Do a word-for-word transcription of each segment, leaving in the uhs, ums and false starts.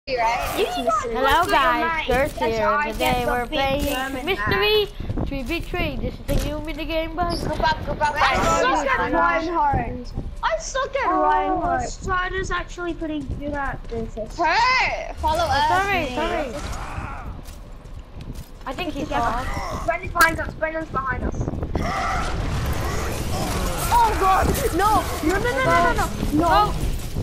Right? Hello guys, Kurt here. Today we're playing Mystery three v three. This is a new mini game, but Group up, group up. I suck at I Reinhardt. I suck at Oh, Reinhardt. Strider's actually pretty good at this. Her! Follow us. sorry, please. sorry. I think he's off. Brendan's behind us. Brendan's behind us. Oh god! No! No! No! No! No! No! No!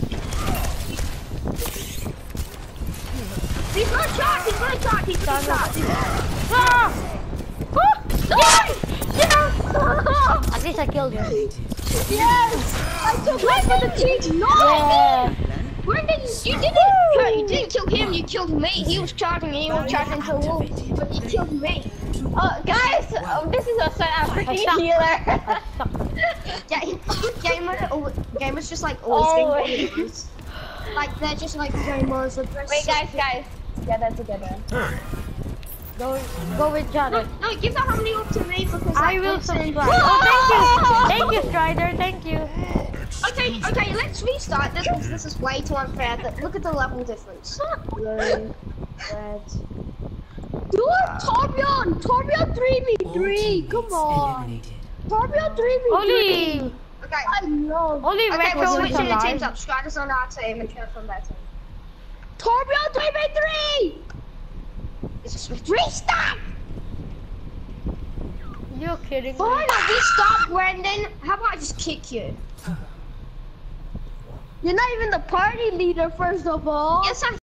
He's gonna shot! He's gonna shot! He's gonna shot! Ah! Oh! Yes! Yes! At least I killed him. Yes! I took one for the team! No! Yeah. Brendan, you didn't, you didn't kill him, you killed me. He was charging me, he was charging to the wolf, but you killed me. Uh, guys, oh, this is a South African healer. Yeah, gamer, gamer's just like always getting gamers. Like they're just like gamers. Like, Wait, guys, guys, together, together. Go, go with Jonathan. No, no, give the harmony up to me because I like, will saying- subscribe. Oh, thank you, thank you, Strider, thank you. Okay, okay, let's restart this because this is way too unfair. Look at the level difference. Blue, red. Do it, Torbjorn! Torbjorn three v three! Come on! Torbjorn three v three! Only, Okay, I know. only Okay, retro we're is switching the teams alive. up. Strider's on our team and Kenneth on their team. Torbjorn three v three! It's a switch. Restart! You're kidding me. Fine, I'll restart, Brendan. How about I just kick you? You're not even the party leader, first of all. Yes, I'm